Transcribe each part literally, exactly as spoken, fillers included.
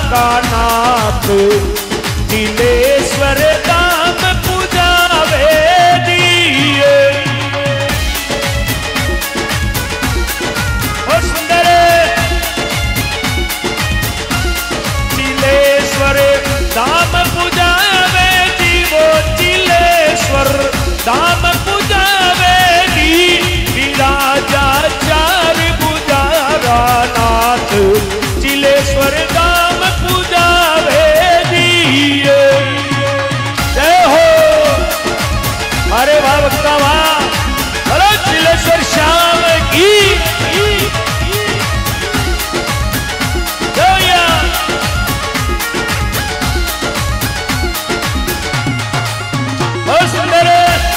का नाथ चिलेश्वर धाम पूजावे दिए। और सुंदर चिलेश्वर धाम पूजावे दी, वो चिलेश्वर धाम पूजावे दी। विराजा चार गुजारा नाथ चिलेश्वर धाम पूजावे दिए। जय हो, अरे वाह भक्ता वाह, हेलो चिलेश्वर श्याम की सुंदर।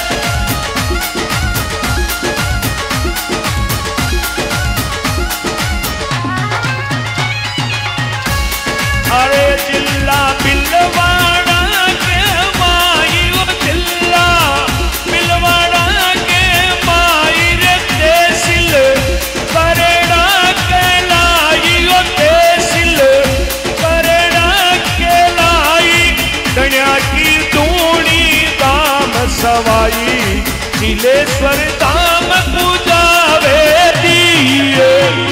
अरे जिला बिलवाड़ा के माई, वो जिला बिलवाड़ा के माई रे तहसील करेड़ा के लाई, वो तहसील करेड़ा के लाई। गणिया की धूणी दाम सवाई चिलेश्वर धाम पूजावे दिए।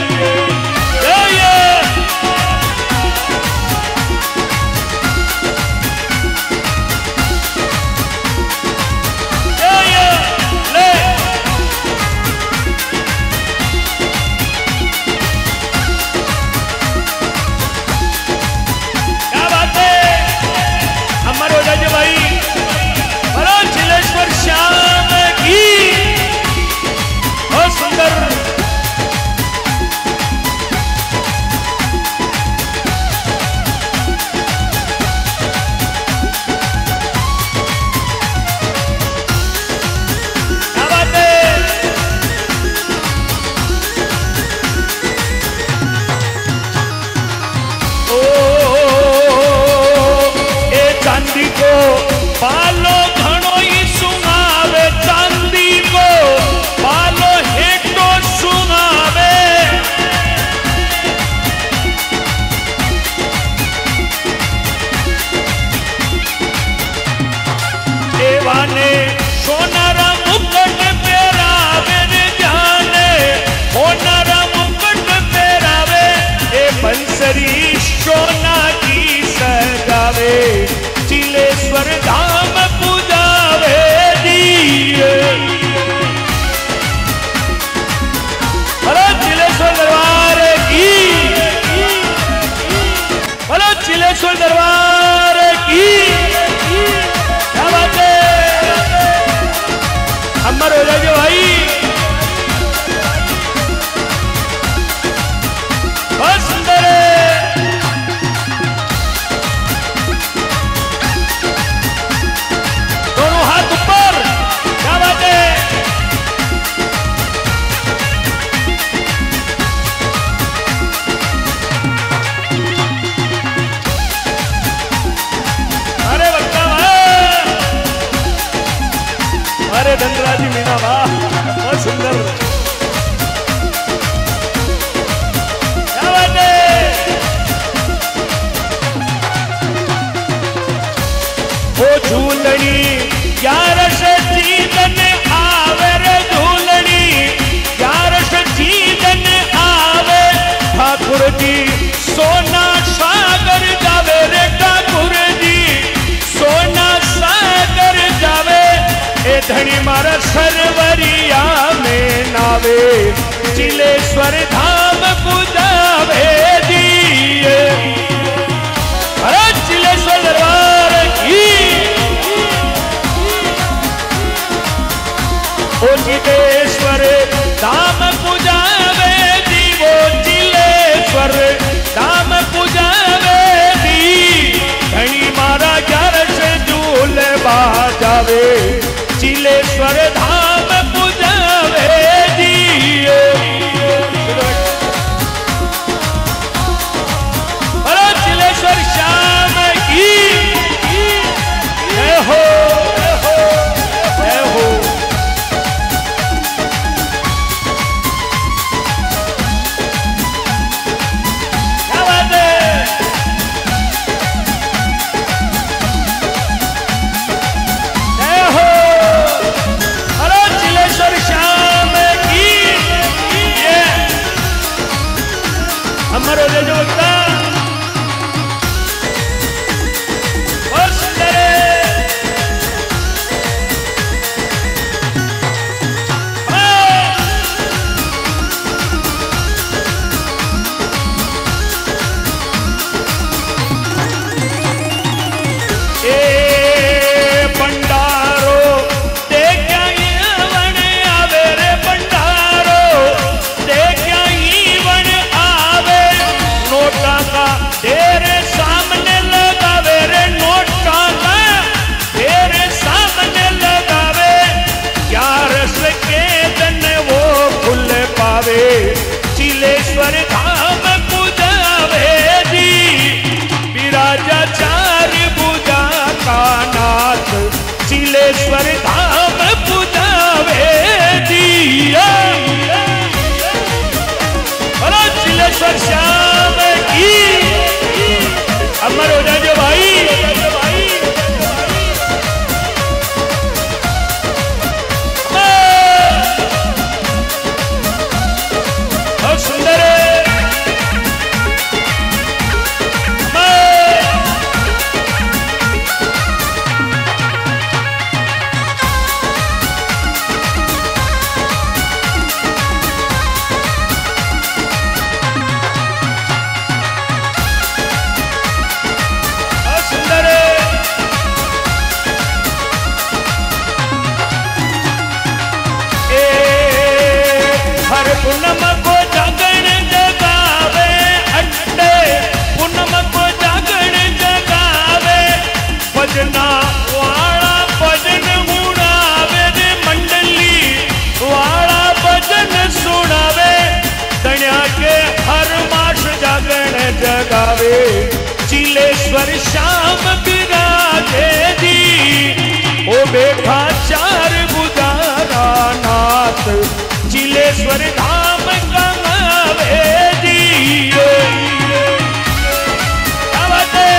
श्याम की बहुत सुंदर। क्या बात है। ओ ए चांदी को पालो घणो ही सुनावे, चांदी को पालो हेटो सुनावे। देवाने सोनारा मुकुट पहरावे रे जाने, सोनारा मुकुट पहरावे। ए बंसरी सोना की सजावे चिलेश्वर धाम पूजावे दिए। हेलो चिलेश्वर दरबार की, हेलो चिलेश्वर दरबार की। क्या बात है, अमर हो जाइए भाई। बहुत सुंदर है। दोनों हाथ ऊपर, क्या बात है। अरे बच्चा वाह, अरे धनराजी मीना वाह, बहुत सुंदर। क्या बात है। ओ झूलनी ग्यारह जीवन आवे रे, झूलनी ग्यारह जीवन आवे। ठाकुर जी सोना सागर जावे रे, ठाकुर जी सोना सागर जावे। ए धनी मारा सरवरिया में नावे चिलेश्वर धाम पूजावे दिए। अरे चिलेश्वर दरबार की। ओ चिलेश्वर धाम पूजावे दी, वो चिलेश्वर धाम पूजावे दी। धनी मारा ग्यारह से झूल बाजावे चिलेश्वर धाम पूजावे दिए। पूनम को जागण जगावे अट्टे, पूनम को जागण जगावे, भजना वाला भजन उड़ावे रे मंडली वाला भजन सुनावे, तण्या के हर मास जागण जगावे, चिलेश्वर श्याम बिराजे जी, ओ बेटा चार बुधारा नाथ, चिलेश्वर धाम गंगावे जी। क्या बात है?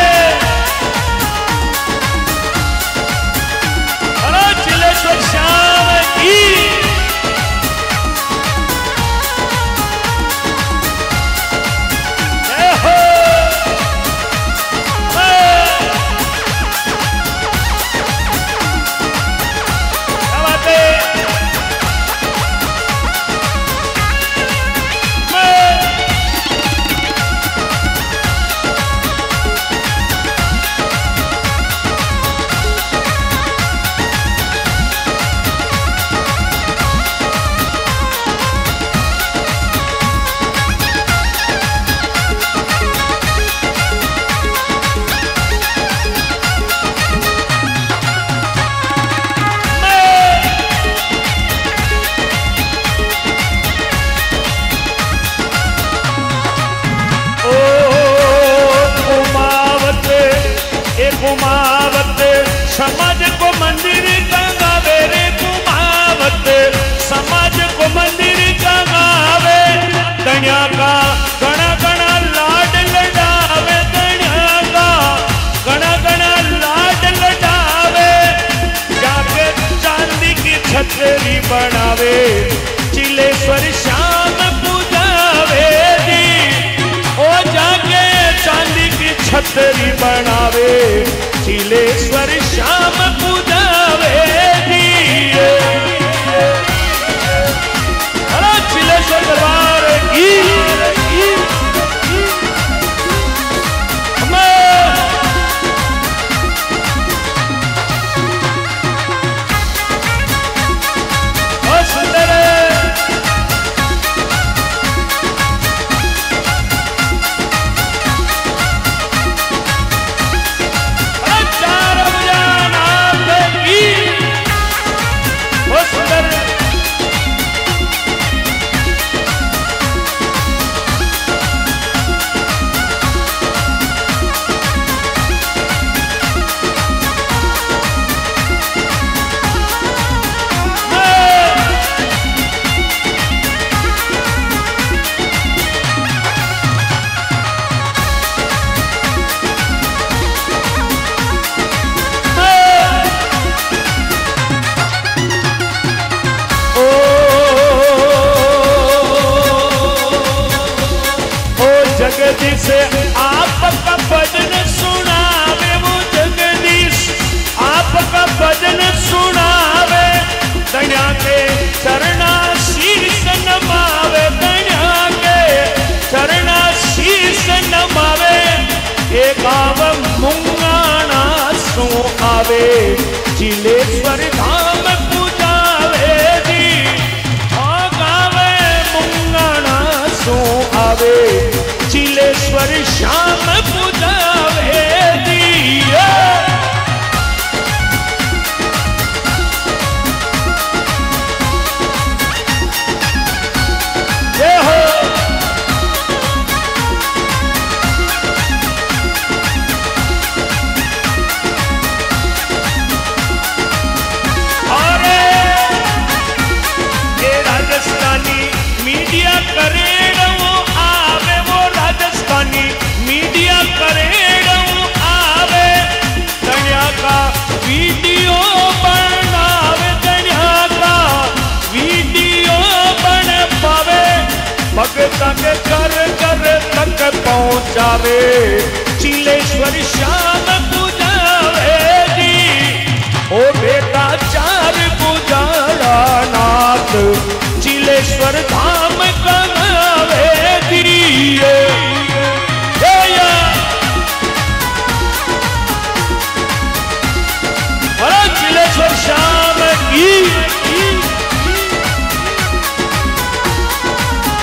अरे चिलेश्वर श्याम की जय हो। क्या बात है? कुमावत समाज को मंदिर गंगावे रे, कुमावत समाज को मंदिर गंगावे, तण्या का गणा गणा लाड लडावे, तण्या का गणा गणा लाड लडावे, जाके चांदी की छतरी बनावे, चिलेश्वर श्याम पूजावे जी, ओ जाके चांदी की छतरी बनावे, चिलेश्वर श्याम पूजावे जी। अरे चिलेश्वर दरबार की बहुत सुंदर है। जगदीश आपका भजन सुनावे, वो जगदीश आपका भजन सुनावे, तण्या के चरणा शीर्ष नमावे, तण्या के चरणा शीर्ष नमावे, एक आव मुंगाना सो आवे, चिलेश्वर धाम पूजावे जी, ओ गावे मुंगाना सो आवे, चिलेश्वर श्याम पूजावे दिया। जय हो। और ये राजस्थानी मीडिया करे मीडिया करेड़ों आवे, तण्या का वीडियो बनावे, तण्या का वीडियो बन पावे, भगत के घर घर तक पहुंचावे, चिलेश्वर श्याम पूजावे जी, ओ बेटा चार बुधारा नाथ, चिलेश्वर धाम गंगावे दिए। चिलेश्वर श्याम की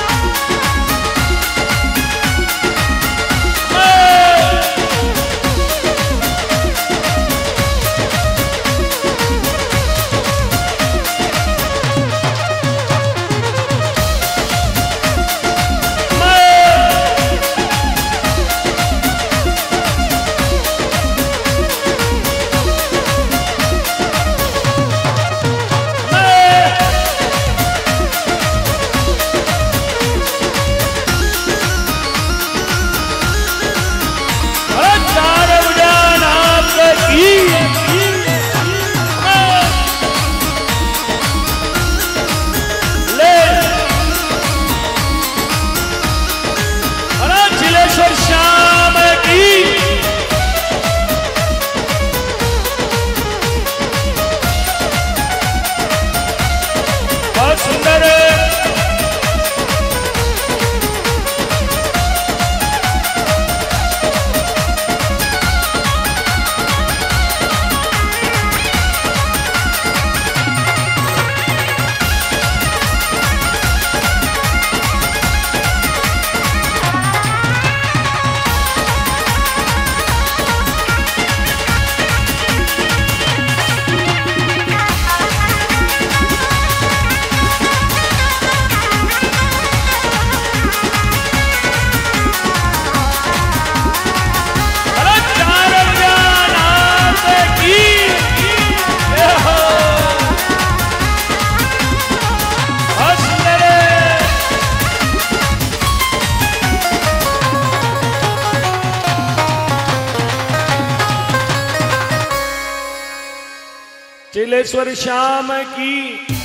चिलेश्वर श्याम की।